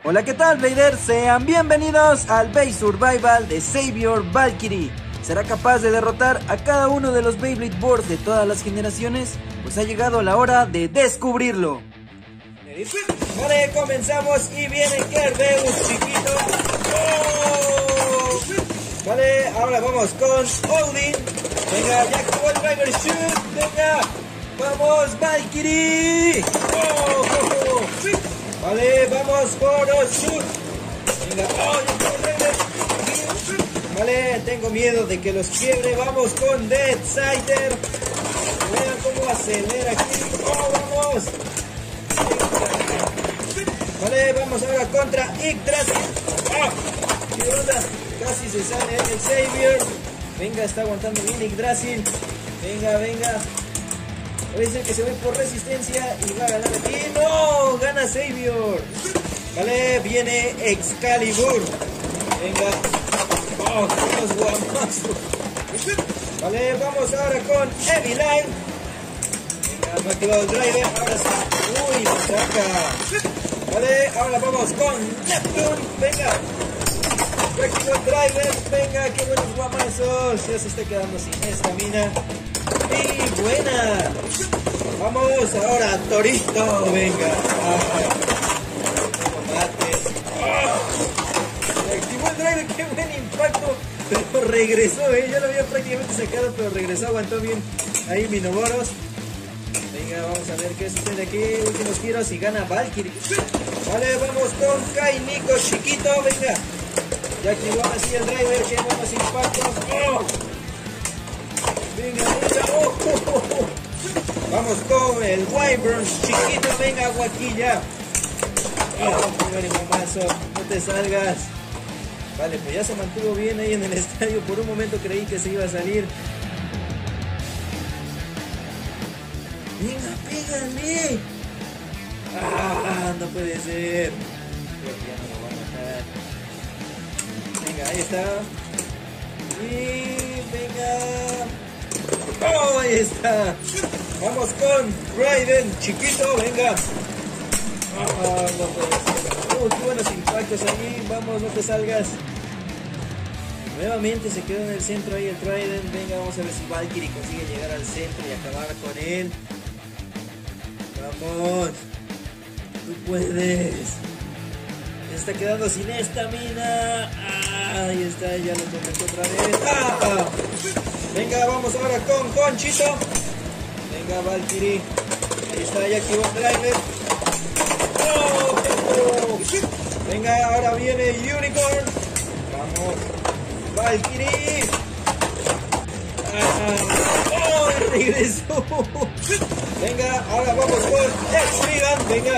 Hola, ¿qué tal, Blader? Sean bienvenidos al Base Survival de Savior Valkyrie. ¿Será capaz de derrotar a cada uno de los Beyblade Boards de todas las generaciones? Pues ha llegado la hora de descubrirlo. Vale, comenzamos y viene Kerbeus, chiquito. ¡Oh! Vale, ahora vamos con Odin. Venga, ya acabó el Driver Shoot. Venga, vamos Valkyrie. ¡Oh! Vale, vamos por Shoot. Venga, ¡oh! Vale, tengo miedo de que los quiebre. Vamos con Deadsider. Vean cómo acelera aquí. ¡Oh, vamos! Vale, vamos ahora contra Yggdrasil. ¡Oh! ¿Qué onda? Casi se sale el Savior. Venga, está aguantando bien Yggdrasil. Venga, venga. Puede ser que se ve por resistencia y va a ganar aquí. ¡No! Gana Savior. Vale, viene Excalibur. Venga. ¡Oh, qué guapazos! Vale, vamos ahora con Eviline. Venga, no ha activado el driver. Ahora sí. ¡Uy, saca! Vale, ahora vamos con Neptune. Venga. Activó el driver. Venga, qué buenos guapazos. Ya se está quedando sin estamina. ¡Y buena! Vamos ahora, Torito. Venga. Activó el driver, qué buen impacto. Pero regresó, ya lo había prácticamente sacado, pero regresó, aguantó bien ahí Minoboros. Venga, vamos a ver qué sucede aquí. Últimos giros y gana Valkyrie. Vale, vamos con Kai Nico, chiquito. Venga. Ya activó así el driver, qué buenos impactos. ¡Oh! Venga, venga. ¡Oh! Vamos con el Wyvern, chiquito. Venga, Guaquilla. ¡Oh, qué buen mamazo! No te salgas. Vale, pues ya se mantuvo bien ahí en el estadio. Por un momento creí que se iba a salir. ¡Venga, pégale! ¡Ah, no puede ser! Creo que ya no lo van a matar. Venga, ahí está. Y venga. ¡Oh, ahí está! Vamos con Raiden, chiquito, venga. ¡Ah, no puede ser! ¡Qué buenos impactos ahí! Vamos, no te salgas. Nuevamente se quedó en el centro ahí el Trident. Venga, vamos a ver si Valkyrie consigue llegar al centro y acabar con él. Vamos. Tú puedes. Se está quedando sin estamina. Ahí está, ya lo conectó otra vez. ¡Ah! Venga, vamos ahora con Conchito. Venga, Valkyrie. Ahí está, ya activó el driver. ¡Oh! Venga, ahora viene Unicorn. Vamos. Valkyrie. ¡Oh! Regresó. Venga, ahora vamos con X-Freegan. Venga.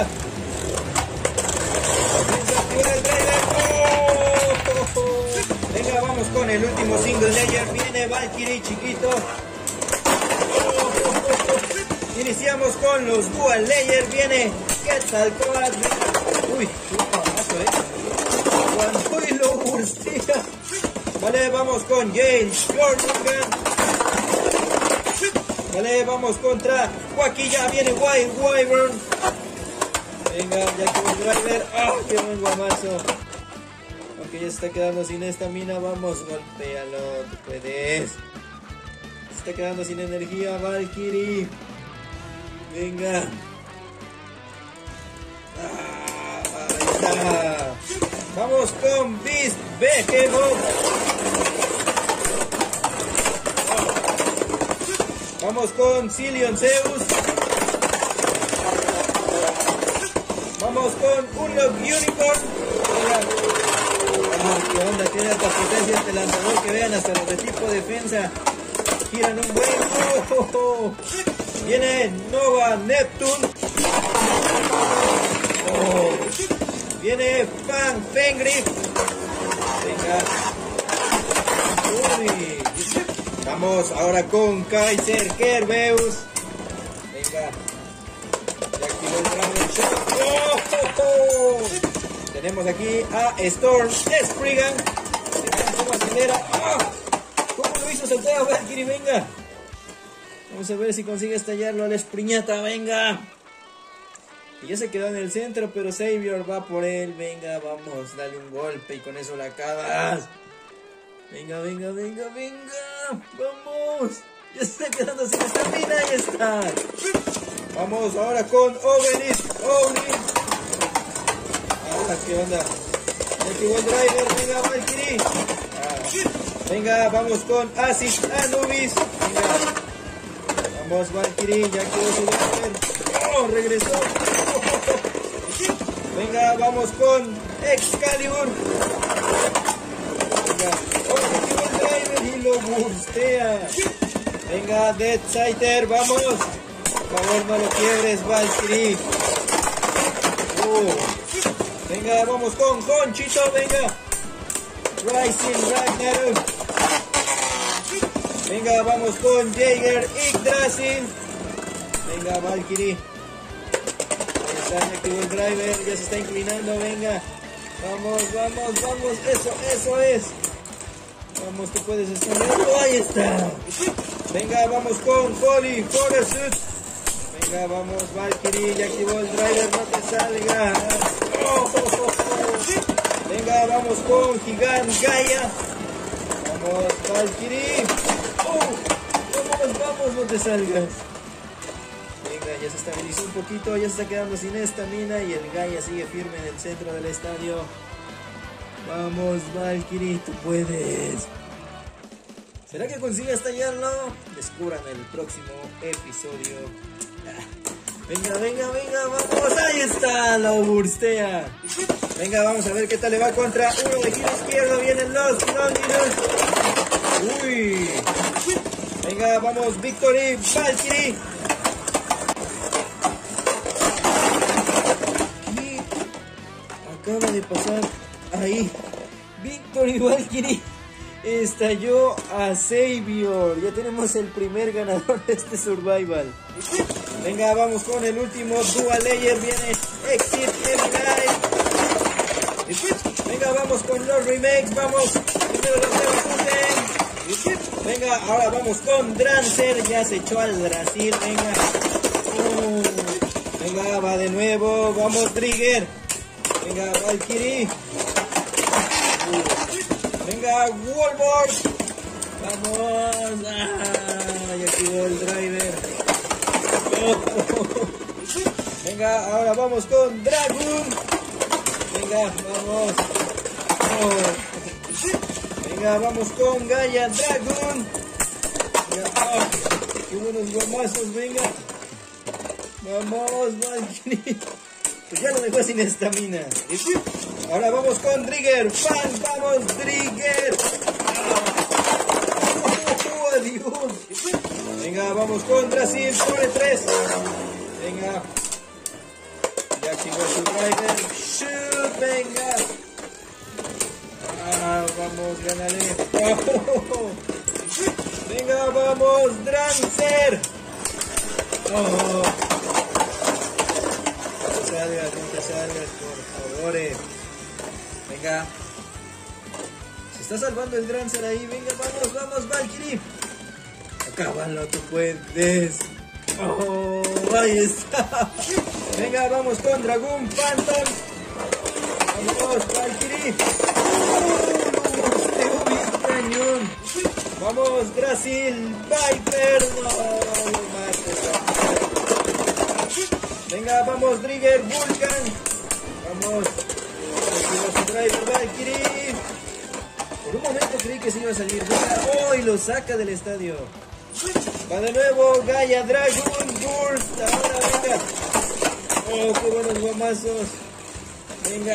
¡Oh! Venga, vamos con el último single layer. Viene Valkyrie, chiquito. ¡Oh! Iniciamos con los dual layer. Viene Quetzalcóatl. Uy, qué pamazo, Aguantó y lo burstea. Vale, vamos con James Jordan. Vale, vamos contra Joaquilla. Viene Wild Wyvern. Venga, ya que el driver. ¡Ah, qué buen guamazo! Aunque ya se está quedando sin estamina. Vamos, golpéalo. Tú puedes. Se está quedando sin energía Valkyrie. Venga. Ahí está. Vamos con Beast Behemoth. Vamos con Cillian Zeus. Vamos con Unlock Unicorn. ¿Qué onda? Tiene alta potencia este lanzador, que vean, hasta los de tipo defensa giran un buen. Viene Nova Neptune. Viene Fenrir. Venga. Uy. Vamos ahora con Kaiser Kerbeus. Venga. Ya activó el Dragon Shot. Tenemos aquí a Storm Spriggan. ¿Cómo acelera? ¿Cómo lo hizo saltar a Valkyrie? Venga. Vamos a ver si consigue estallarlo a la Espriñata. Venga. Y ya se quedó en el centro, pero Xavier va por él. Venga, vamos, dale un golpe y con eso la acabas. Venga, venga, venga, venga. Vamos. Ya se está quedando sin estamina. Ahí está. Vamos ahora con Ovenis. Ahora, ¿qué onda? Ya activó el driver. Venga, Valkyrie. Venga, vamos con Asis Anubis. Venga. Vamos, Valkyrie. Ya activó su driver. ¡Oh! Regresó. Venga, vamos con Excalibur. Venga. ¡Oh! Activó el driver y lo burstea. Venga, Dead Scyther. Vamos. Por favor, no lo quiebres, Valkyrie. Venga, vamos con Conchito, venga. Rising Ragnarok. Venga, vamos con Jaeger Yggdrasil. Venga, Valkyrie. Ahí está, ya activó el driver, ya se está inclinando, venga. Vamos, vamos, vamos, eso es. Vamos, tú puedes esconder. Ahí está. Venga, vamos con Holy Forest. Venga, vamos, Valkyrie, ya activó el driver, no te salga. Venga, vamos con Gigant Gaia. Vamos, Valkyrie. Vamos, no te salgas. Venga, ya se estabilizó un poquito, ya se está quedando sin estamina y el Gaia sigue firme en el centro del estadio. Vamos, Valkyrie, tú puedes. ¿Será que consigue estallarlo? Descubran el próximo episodio. Venga, venga, venga, vamos, ahí está, la burstea. Venga, vamos a ver qué tal le va contra uno de giro izquierdo, vienen los Longinus. Uy. Venga, vamos, Victory, Valkyrie. Y acaba de pasar ahí. Victory, Valkyrie. Estalló a Xavier. Ya tenemos el primer ganador de este survival. Venga, vamos con el último Dual Layer. Viene Exit M9. Venga, vamos con los remakes. Vamos. Primero los de venga, ahora vamos con Drancer. Ya se echó al Brasil. Venga. Venga, va de nuevo. Vamos, Trigger. Venga, Valkyrie. Venga, Wallboard. Vamos. Ya activó el driver. Venga, ahora vamos con Dragon. Venga, vamos. Venga, vamos con Gaia Dragon. Venga, qué buenos gomazos, venga. Vamos, Valkyrie. Pues ya lo dejó sin estamina. Ahora vamos con Trigger. Vamos, Trigger. Adiós. Venga, vamos con Brasil. Sobre 3. Venga. Ya activó su driver. Shoot, venga. Vamos, gánale. Venga, vamos, Drancer. No te salgas, por favor. Venga. Se está salvando el Drancer ahí. Venga, vamos, Valkyrie. Acábalo, tú puedes. Ahí está. Venga, vamos con Dragoon Phantom. Vamos, Valkyrie. Cañón. Vamos, Brasil Viper. No, venga, vamos, Trigger Vulcan. Vamos. Driver Valkyrie. Por un momento creí que se iba a salir. ¡Oh! Y lo saca del estadio. Va de nuevo Gaia Dragon Burst. Ahora venga. ¡Oh! ¡Qué buenos guamazos! Venga.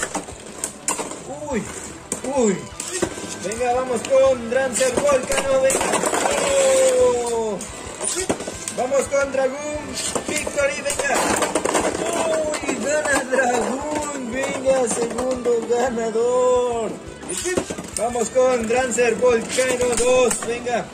¡Uy! Venga, vamos con Drancer Volcano. Venga. ¡Oh! Vamos con Dragoon Victory. Venga. ¡Uy! Gana Dragoon. Venga, segundo ganador. Vamos con Drancer Volcano 2. Venga.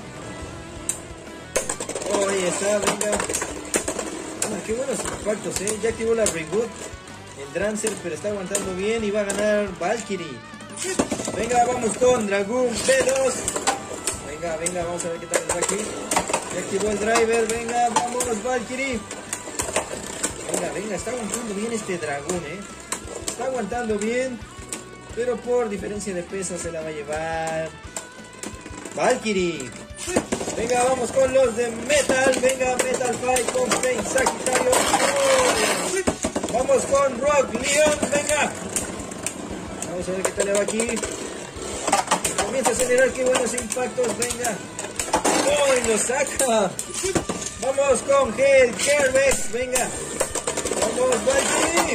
Oh, ahí está, venga. Qué buenos impactos, ya activó la reboot el Drancer, pero está aguantando bien y va a ganar Valkyrie. Venga, vamos con Dragoon B2. Venga, vamos a ver qué tal está aquí. Ya activó el driver, venga, vamos Valkyrie. Venga, venga, está aguantando bien este dragón, está aguantando bien, pero por diferencia de peso se la va a llevar Valkyrie. Venga, vamos con los de Metal. Venga, Metal Fight con Fate Sagitario. Oh. Vamos con Rock Leon. Venga. Vamos a ver qué tal le va aquí. Comienza a acelerar, qué buenos impactos. Venga. ¡Oh! Y lo saca. Vamos con Hell Kerbex. Venga. Vamos, Valkyrie.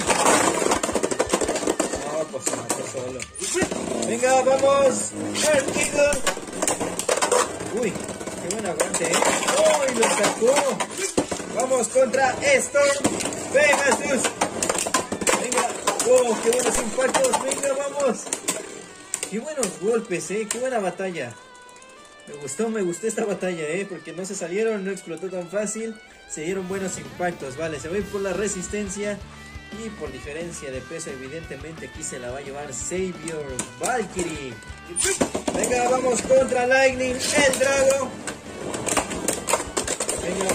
No, pues se mató solo. Venga, vamos. Earth Eagle. Uy, qué buen aguante, ¡Oh! Y lo sacó. Vamos contra Storm Pegasus. Venga. ¡Oh! Qué buenos impactos. Venga, vamos. Qué buenos golpes, qué buena batalla. Me gustó esta batalla, porque no se salieron, no explotó tan fácil. Se dieron buenos impactos. Vale, se va a ir por la resistencia. Y por diferencia de peso, evidentemente aquí se la va a llevar Savior Valkyrie. Venga, vamos contra Lightning, el Drago. Venga,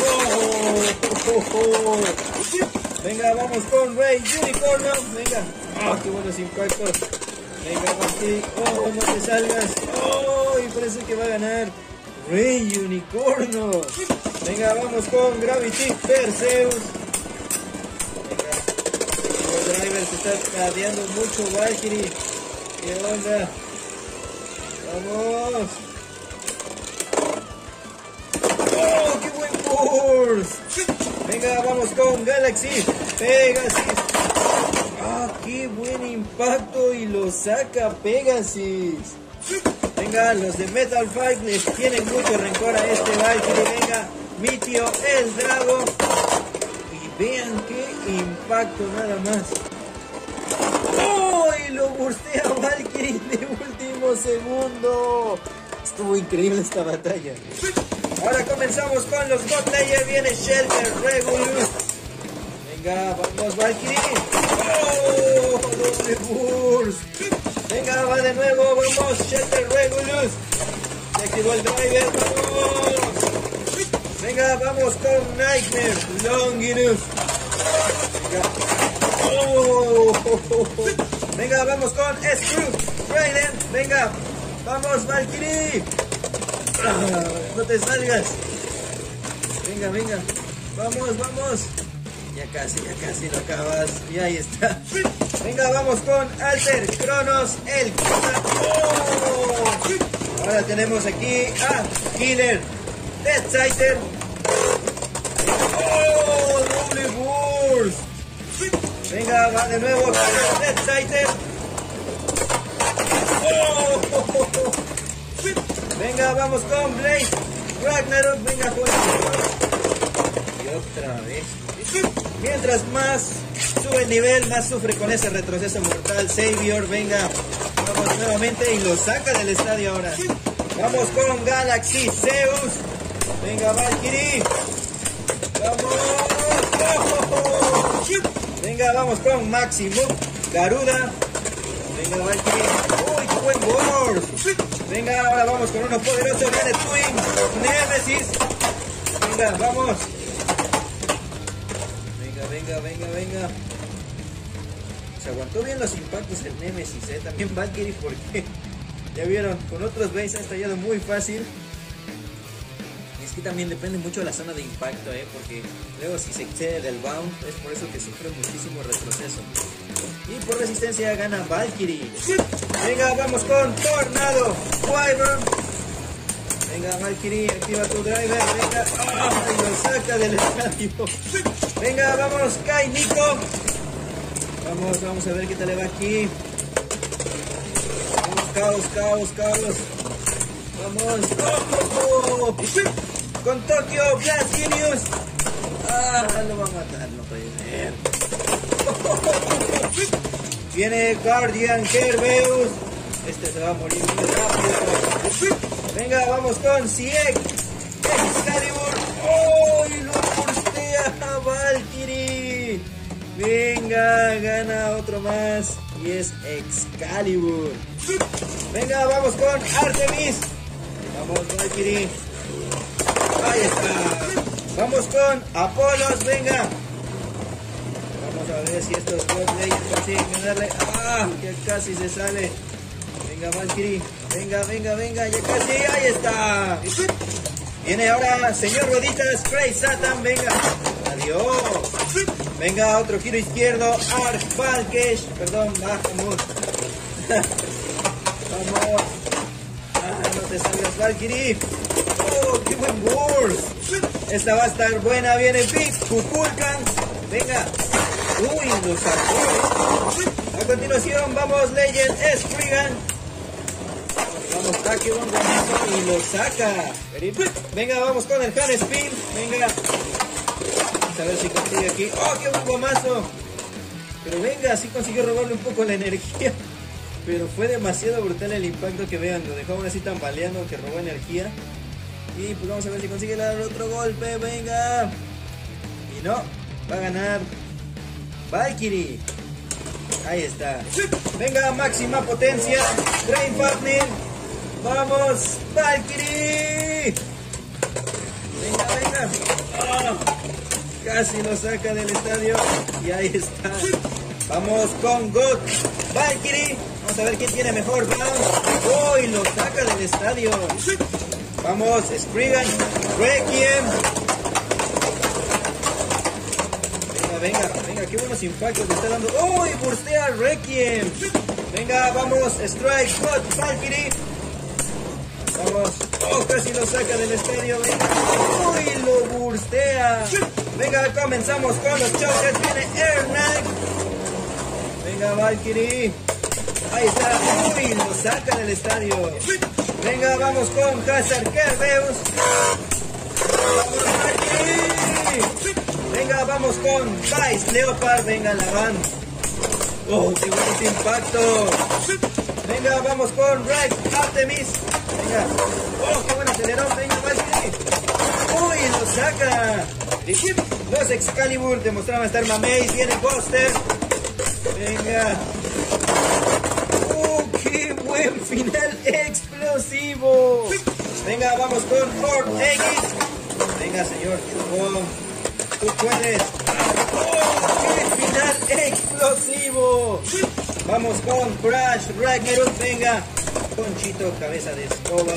venga. Venga, vamos con Rey Unicorno. Venga. Qué buenos impactos. Venga, Valkyrie. No te salgas. Y parece que va a ganar Rey Unicorno. Venga, vamos con Gravity Perseus. Driver se está cadeando mucho Valkyrie. ¿Qué onda? ¡Vamos! ¡Oh, qué buen burst! Venga, vamos con Galaxy Pegasus. ¡Qué buen impacto! Y lo saca Pegasus. Venga, los de Metal Fight les tienen mucho rencor a este Valkyrie. Venga, Mitio, el Drago. Y vean qué impacto nada más. ¡Oh! Y lo burstea Valkyrie de último segundo. Estuvo increíble esta batalla. Ahora comenzamos con los God Layer. Viene Shelter Regulus. Venga, vamos Valkyrie. ¡Oh! Doble burst. Venga, va de nuevo. Vamos, Shelter Regulus. Se activó el driver. ¡Vamos! Venga, vamos con Nightmare Longinus. Venga, vamos con Screw Raiden. Venga, vamos Valkyrie. No te salgas. Venga, venga. Vamos. Ya casi lo acabas. Y ahí está. Venga, vamos con Alter Cronos, el Ahora tenemos aquí a Killer Deathsighter. Doble burst. Venga, va de nuevo con Deathsighter. Venga, vamos con Blade Ragnarok. Venga, juega. Y otra vez. Mientras más sube el nivel, más sufre con ese retroceso mortal Savior. Venga, vamos nuevamente y lo saca del estadio ahora. Vamos con Galaxy Zeus. Venga, Valkyrie. Vamos. Venga, vamos con Maximum Garuda. Venga, Valkyrie. Uy, qué buen burst. Venga, ahora vamos con uno poderoso. Viene Twin Nemesis. Venga, vamos. Venga. Se aguantó bien los impactos el Nemesis, también Valkyrie, porque ya vieron, con otros Bays ha estallado muy fácil. Y es que también depende mucho de la zona de impacto, porque luego si se excede del bound, es por eso que sufre muchísimo retroceso. Y por resistencia gana Valkyrie. Venga, vamos con Tornado Wyvern. Venga, Valkyrie, activa tu driver. Venga, lo saca del estadio. Venga, vamos, Kai Nico. Vamos a ver qué tal le va aquí. Vamos, caos. Vamos. Con Tokyo Blast Genius. Lo va a matar, no puede ser. Viene Guardian Kerbeus. Este se va a morir muy rápido. Venga, vamos con CX Excalibur. Y lo burstea Valkyrie. Venga, gana otro más. Y es Excalibur. Venga, vamos con Artemis. Vamos, Valkyrie. Ahí está. Vamos con Apolos, venga. Vamos a ver si estos God Legends consiguen ganarle. ¡Ah! Ya casi se sale. Venga, Valkyrie. Venga, venga, venga. Ya casi. ¡Ahí está! Viene ahora, señor Roditas, Cray Satan. Venga. Adiós. Venga, otro giro izquierdo. Arch Valkesh. Perdón, Bahamut. Vamos. Ah, no te salgas, Valkyrie. ¡Oh, qué buen burst! Esta va a estar buena. Viene Big Kukulkan. Venga. Uy, lo sacó. A continuación, vamos, Legend Spriggan. Vamos, Takebon y lo saca. Venga, vamos con el Han Spin. Venga. Vamos a ver si consigue aquí. ¡Oh, qué buen gomazo! Pero venga, sí consiguió robarle un poco la energía. Pero fue demasiado brutal el impacto que vean. Lo dejó aún así tambaleando que robó energía. Y pues vamos a ver si consigue dar otro golpe. Venga. Y no. Va a ganar Valkyrie. Ahí está. Venga, máxima potencia. Drain Fapnir. Vamos, Valkyrie. Venga, venga. Oh, casi lo saca del estadio. Y ahí está. Vamos con God Valkyrie. Vamos a ver quién tiene mejor bounce. Oh, y lo saca del estadio. Vamos, Spriggan. Requiem. Venga, venga, qué buenos impactos le está dando. ¡Uy! Burstea Requiem. Venga, vamos, Strike, God, Valkyrie. Vamos. ¡Oh! Casi lo saca del estadio. Venga. ¡Uy! Lo burstea. Venga, comenzamos con los chokers. Viene Air Knight. Venga, Valkyrie. Ahí está. ¡Uy! Lo saca del estadio. Venga, vamos con Hazard Kerbeus. Vamos, Valkyrie. Venga, vamos con Vice Leopard. Venga, la van. Oh, qué bonito impacto. Venga, vamos con Rex Artemis. Venga. Oh, qué buen acelerón. Venga, Valkyrie. Uy, lo saca. Los Excalibur demostraban estar mameis. Viene Buster. Venga. Oh, qué buen final explosivo. Venga, vamos con Ford X. Venga, señor Chupón. Tú puedes. ¡Oh, qué final explosivo! Vamos con Crash Ragnarok. Venga. Conchito, cabeza de escoba.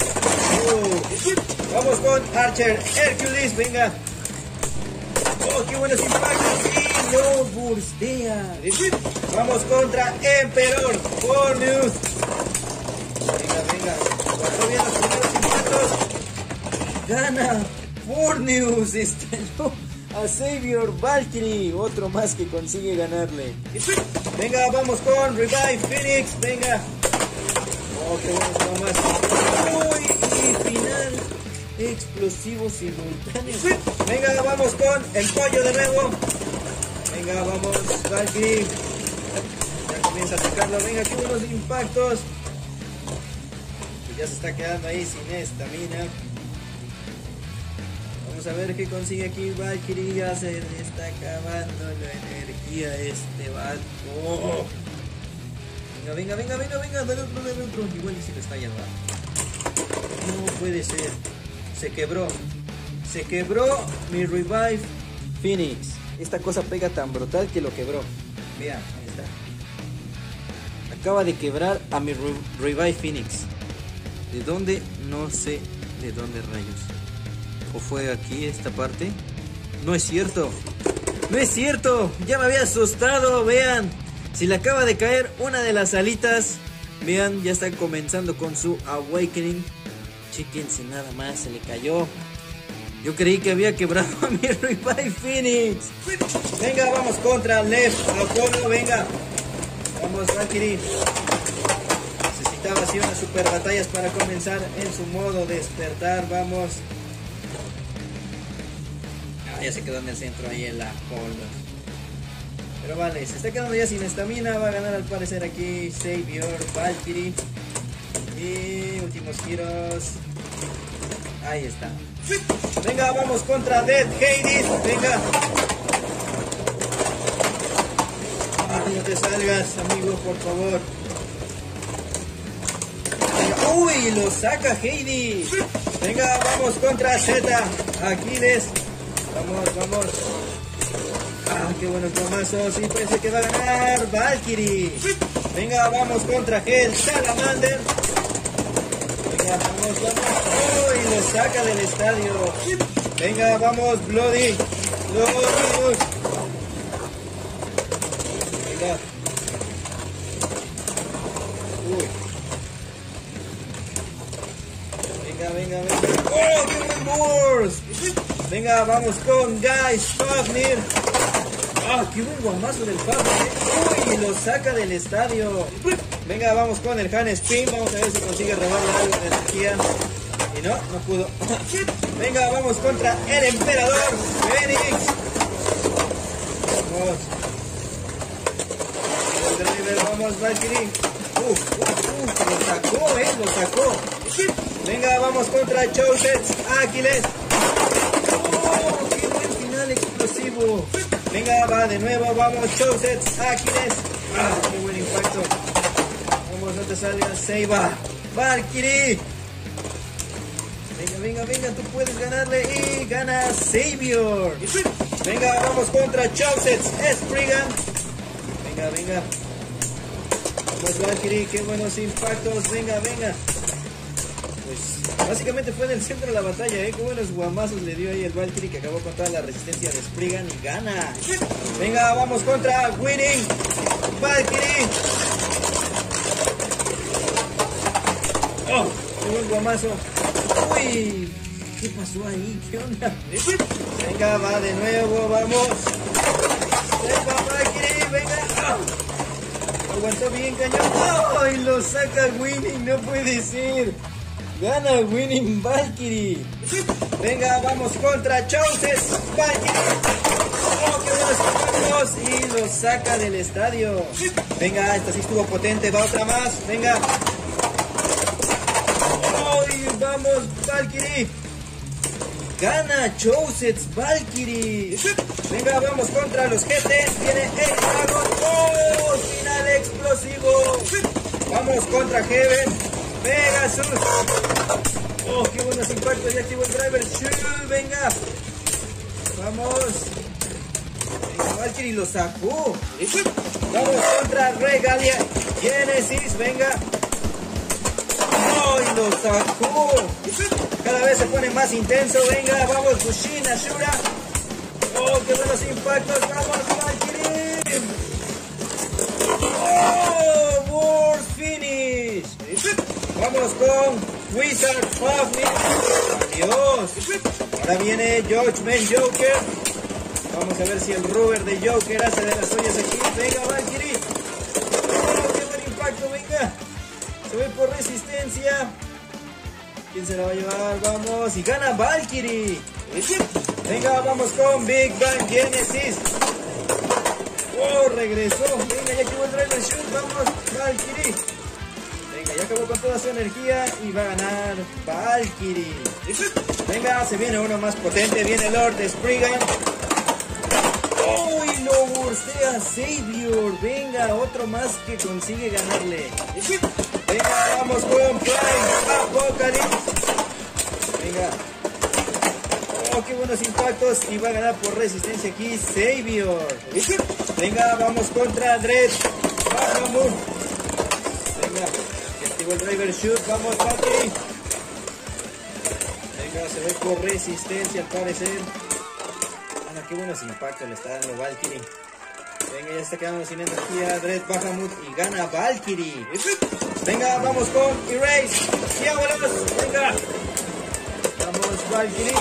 Vamos con Archer Hercules. Venga. Oh, qué buenos impactos. Y lo burstea. Vamos contra Emperor Forneus. Venga, venga. Cuatro bien los primeros impactos. Gana Forneus. Estalló a Savior Valkyrie, otro más que consigue ganarle. Venga, vamos con Revive Phoenix. Venga. Oh, qué buenos más. Uy, y final explosivo simultáneo. Venga, vamos con el pollo de nuevo. Venga, vamos, Valkyrie. Ya comienza a sacarlo. Venga, qué buenos impactos. Ya se está quedando ahí sin estamina. Vamos a ver qué consigue aquí Valkyrie. Ya se le está acabando la energía a este vato. Oh. Venga, venga, venga, venga, dale otro. Igual y si le está yendo. No puede ser. Se quebró. Se quebró mi Revive Phoenix. Esta cosa pega tan brutal que lo quebró. Vean, ahí está. Acaba de quebrar a mi Revive Phoenix. ¿De dónde? No sé de dónde rayos. ¿O fue aquí esta parte? No es cierto. No es cierto. Ya me había asustado. Vean. Si le acaba de caer una de las alitas. Vean, ya está comenzando con su Awakening. Chéquense nada más. Se le cayó. Yo creí que había quebrado a mi Revive Phoenix. Venga, vamos contra Left Apollo. Venga. Vamos, Valkyrie. Necesitaba así unas super batallas para comenzar en su modo despertar. Vamos. Ya se quedó en el centro ahí el Apollo. Pero vale, se está quedando ya sin estamina. Va a ganar al parecer aquí Savior Valkyrie. Y últimos giros. Ahí está. Venga, vamos contra Dead Hades. Venga. No te salgas, amigo, por favor. Venga. Uy, lo saca Hades. Venga, vamos contra Z. Aquiles. Vamos, vamos. Ah, qué buenos guamazos. Y parece que va a ganar Valkyrie. Venga, vamos contra Hell Salamander. Venga, vamos. Oh, y lo saca del estadio. Venga, vamos, Bloody. Venga. Uy. Venga. ¡Oh, qué buen burst! Venga, vamos con Guy Fafnir. ¡Ah, qué buen guamazo del Fafnir! ¡Uy, lo saca del estadio! Venga, vamos con el Han Spin. Vamos a ver si consigue robarle algo de energía. Y no pudo. Venga, vamos contra el Emperador Phoenix. Vamos. El driver, vamos, Valkyrie. Lo sacó. Venga, vamos contra Chosets Aquiles. ¡Oh, qué buen final explosivo! Venga, va de nuevo, vamos, Chosets Aquiles. ¡Ah, qué buen impacto! Vamos, no te salgas, Seiba. Valkyrie. Venga, tú puedes ganarle y gana Savior. Venga, vamos contra Chosets Spriggan. Venga. Vamos, Valkyrie, qué buenos impactos. Venga. Pues básicamente fue en el centro de la batalla, qué buenos guamazos le dio ahí el Valkyrie, que acabó con toda la resistencia de Spriggan y gana. Venga, vamos contra Winning Valkyrie. Oh, qué buen guamazo. Uy, ¿qué pasó ahí? ¿Qué onda? Venga, va de nuevo, vamos. Venga, Valkyrie, venga. Oh. Aguantó bien, cañón. Oh, y lo saca Winning, no puede ser. Gana Winning Valkyrie. Venga, vamos contra Chosets Valkyrie. Oh, qué buenos impactos. Y lo saca del estadio. Venga, esta sí estuvo potente. Va otra más. Venga. Oh, y vamos, Valkyrie. Gana Chosets Valkyrie. Venga, vamos contra los GT. Viene el Dragon. Oh, final explosivo. Vamos contra Heaven. Pegasus. Oh, qué buenos impactos. Ya activó el driver. Venga. Vamos. Venga, Valkyrie lo sacó. Vamos contra Regalia Genesis. Venga. Oh, y lo sacó. Cada vez se pone más intenso. Venga, vamos. Bushin Ashura. Oh, qué buenos impactos. Vamos, Valkyrie. Oh, World Finish. Vamos con Wizard Fafnir. Adiós. Ahora viene Judgment Joker. Vamos a ver si el Rubber de Joker hace de las suyas aquí. Venga, Valkyrie. Oh, qué buen impacto, venga. Se ve por resistencia. ¿Quién se la va a llevar? Vamos. Y gana Valkyrie. Venga, vamos con Big Bang Genesis. Oh, regresó. Venga, ya activó el driver shoot. Vamos, Valkyrie. Venga, ya acabó con toda su energía y va a ganar Valkyrie. Venga, se viene uno más potente. Viene Lord Spriggan. ¡Oh! Y lo burstea Savior. Venga, otro más que consigue ganarle. Venga, vamos con Prime Apocalypse. Venga. Oh, qué buenos impactos. Y va a ganar por resistencia aquí Savior. Venga, vamos contra Dread Bahamut. Venga. El driver shoot, vamos, Valkyrie. Venga, se ve por resistencia al parecer. Ana, qué buenos impactos le está dando Valkyrie. Venga, ya está quedando sin energía Dread Bahamut y gana Valkyrie. Venga, vamos con Erase. ¡Diábolos! Venga. Vamos, Valkyrie.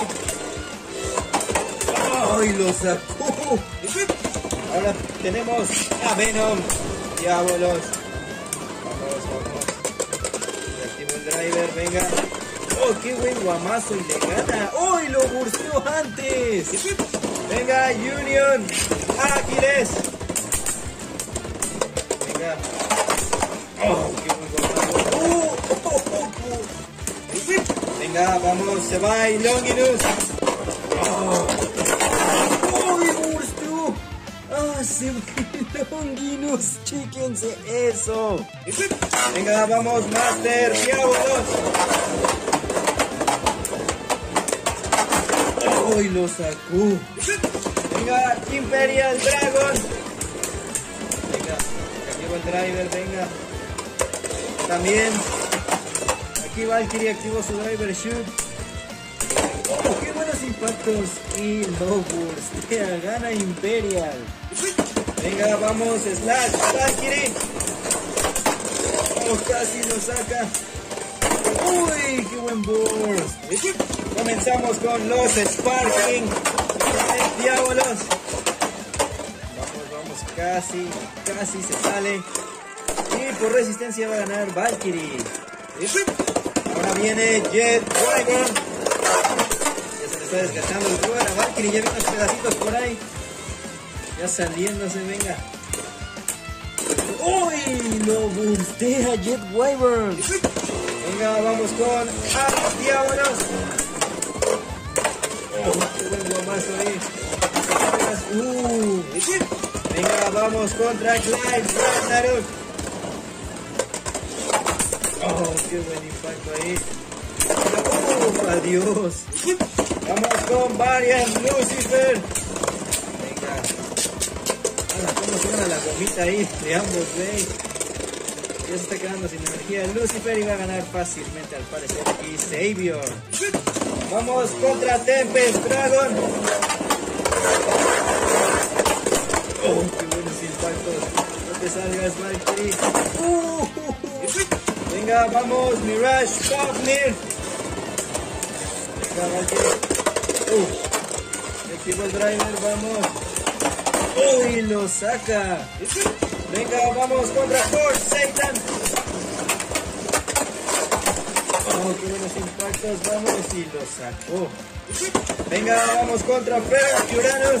¡Oh! Y lo sacó. Ahora tenemos a Venom. ¡Diábolos! Vamos. Driver, venga. Oh, qué buen guamazo y le gana. Oh, y lo bursteó antes. Venga, Union Aquiles. Venga. Oh, qué buen guamazo. Venga, vamos, se va y Longinus. Oh, y bursteó. Ah, se fue Longinus. Chíquense eso. Venga, vamos, Master, diábolos. Oh, y lo sacó. Venga, Imperial Dragon. Venga, activo el driver, venga. También. Aquí Valkyrie activó su driver shoot. Oh, qué buenos impactos. Y lo burstea, gana Imperial. Venga, vamos, Slash, Valkyrie. Oh, casi lo saca. Uy, qué buen burst. Comenzamos con los Sparking Diabolos. Vamos, casi se sale. Y por resistencia va a ganar Valkyrie. Ahora viene Jet Wyvern. Ya se le está desgastando el juego a Valkyrie. Ya vi unos pedacitos por ahí. Ya saliéndose, venga. ¡Uy! Lo burstea Jet Wyvern. Venga, vamos con Arcos Diabolos. Oh, qué buen guamazo ahí. Venga, vamos contra Clive Ragnarok. Oh, qué buen impacto ahí. Adiós. Vamos con Varian Lucifer. Venga. ¿Cómo suena la gomita ahí de ambos, wey? Ya se está quedando sin energía Lucifer y va a ganar fácilmente al parecer aquí Savior. Vamos contra Tempest Dragon. Oh, qué buenos impactos. No te salgas, Valkyrie. Venga, vamos, Mirage Fafnir. Venga, Valkyrie. Activo el driver, vamos. Uy, lo saca. Venga, vamos contra Force Satan. Oh, qué buenos impactos, vamos, y lo sacó. Venga, vamos contra Ferret Uranus.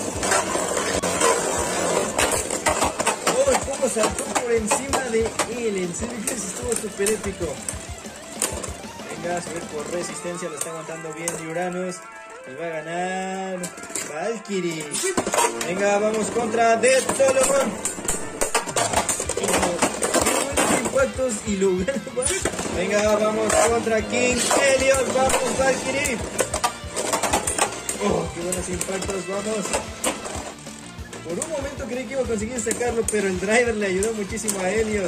Oh, cómo saltó por encima de él. En serio, estuvo súper épico. Venga, a subir por resistencia, lo está aguantando bien Uranus. Y va a ganar Valkyrie. Venga, vamos contra Dead Solomon. Impactos y lo gana. Venga, vamos contra King Helios. Vamos, Valkyrie. Oh, qué buenos impactos, vamos. Por un momento creí que iba a conseguir sacarlo, pero el driver le ayudó muchísimo a Helios.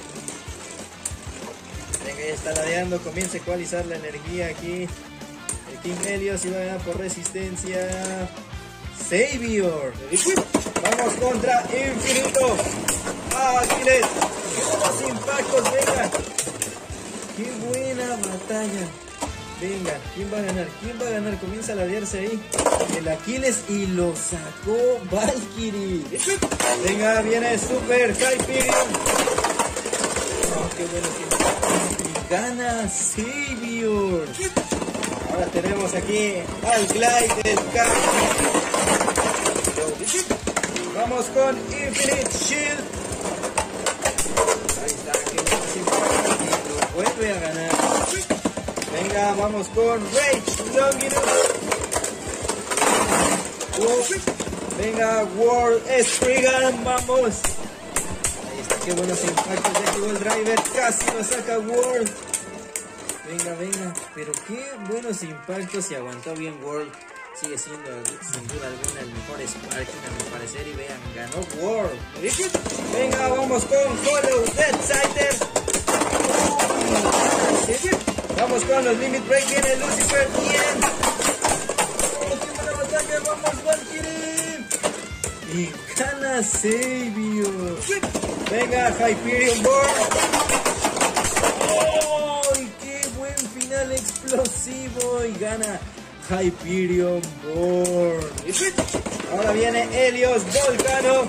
Venga, ya está ladeando, comienza a ecualizar la energía aquí. El King Helios iba a ganar por resistencia. Savior. Vamos contra Infinito. Aquiles. Los impactos, venga. Qué buena batalla. Venga, ¿quién va a ganar? ¿Quién va a ganar? Comienza a ladearse ahí el Aquiles y lo sacó Valkyrie. Venga, viene Super Hyperion. Oh, qué buenos impactos. Y gana Savior. Ahora tenemos aquí al Glide del K. Vamos con Infinite Shield. Ahí está, que lo vuelve a ganar. Venga, vamos con Rage Longinus. Venga, World Spriggan, vamos. Ahí está, qué buenos impactos. Ya llegó el driver, casi lo saca World. Venga, venga, pero qué buenos impactos y aguantó bien World. Sigue siendo sin duda alguna el mejor Sparking a mi parecer y vean, ganó World. Venga, vamos con Hollow Deadsider. Vamos con los Limit Break, viene Lucifer, bien. Oh, qué buena batalla, vamos Valkyrie. Y gana Savior. Venga, Hyperion Born. Oh, qué buen final explosivo y gana Hyperion Born. Ahora viene Helios Volcano.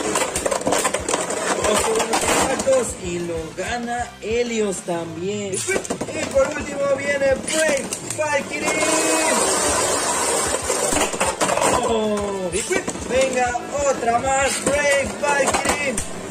Y lo gana Helios también. Y por último viene Brave Valkyrie. Oh, venga, otra más Brave Valkyrie.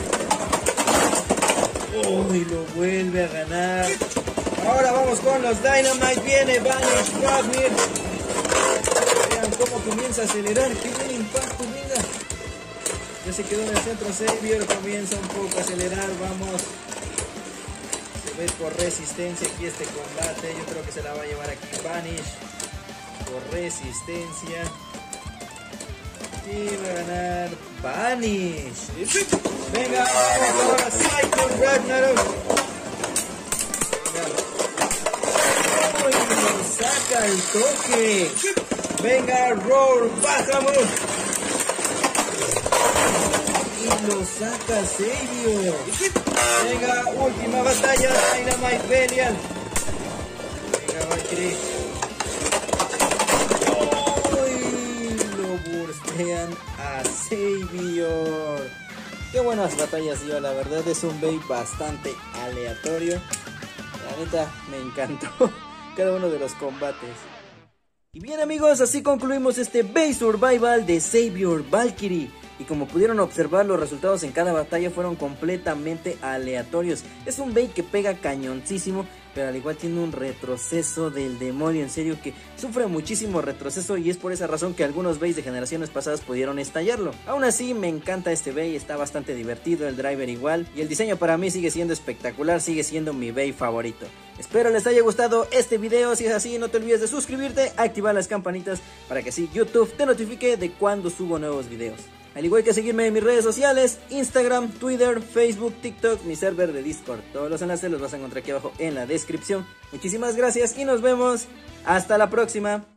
Oh, y lo vuelve a ganar. Ahora vamos con los Dynamite. Viene Vanish Fafnir. Vean cómo comienza a acelerar. Qué buen impacto, venga. Ya se quedó en el centro Savior, comienza un poco a acelerar, vamos. Se ve por resistencia aquí este combate, yo creo que se la va a llevar aquí Vanish. Por resistencia. Y va a ganar Vanish. Venga, vamos ahora Cyclone Ragnarok. Uy, nos saca el toque. Venga, Roar Bahamut. Y lo saca Savior. Venga, última batalla, Dynamite Belial. Venga, Valkyrie. Uy, lo burstean a Savior. Qué buenas batallas dio, la verdad es un bait bastante aleatorio. La neta, me encantó cada uno de los combates. Y bien amigos, así concluimos este Base Survival de Savior Valkyrie. Y como pudieron observar, los resultados en cada batalla fueron completamente aleatorios. Es un bait que pega cañoncísimo, pero al igual tiene un retroceso del demonio, en serio que sufre muchísimo retroceso, y es por esa razón que algunos baits de generaciones pasadas pudieron estallarlo. Aún así me encanta este bait, está bastante divertido, el driver igual, y el diseño para mí sigue siendo espectacular, sigue siendo mi bait favorito. Espero les haya gustado este video. Si es así, no te olvides de suscribirte, activar las campanitas para que así YouTube te notifique de cuando subo nuevos videos. Al igual que seguirme en mis redes sociales, Instagram, Twitter, Facebook, TikTok, mi server de Discord. Todos los enlaces los vas a encontrar aquí abajo en la descripción. Muchísimas gracias y nos vemos. Hasta la próxima.